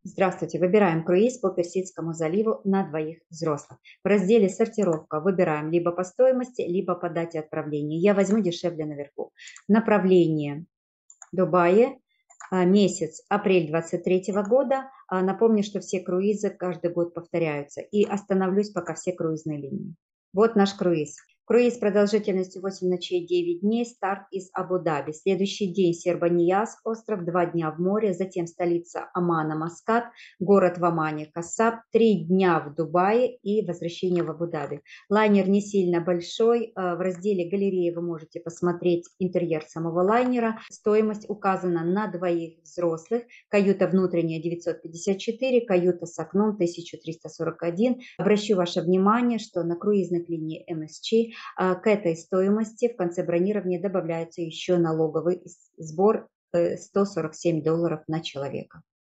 Здравствуйте, выбираем круиз по Персидскому заливу на двоих взрослых. В разделе «Сортировка» выбираем либо по стоимости, либо по дате отправления. Я возьму дешевле наверху. Направление Дубае, месяц апрель 23 года. Напомню, что все круизы каждый год повторяются. И остановлюсь пока все круизные линии. Вот наш круиз. Круиз продолжительностью 8 ночей 9 дней, старт из Абу-Даби. Следующий день Сербанияс, остров, 2 дня в море, затем столица Омана, Маскат, город в Омане, Кассаб, 3 дня в Дубае и возвращение в Абу-Даби. Лайнер не сильно большой, в разделе галереи вы можете посмотреть интерьер самого лайнера. Стоимость указана на двоих взрослых, каюта внутренняя 954, каюта с окном 1341. Обращу ваше внимание, что на круизных линиях MSC к этой стоимости в конце бронирования добавляется еще налоговый сбор $147 на человека.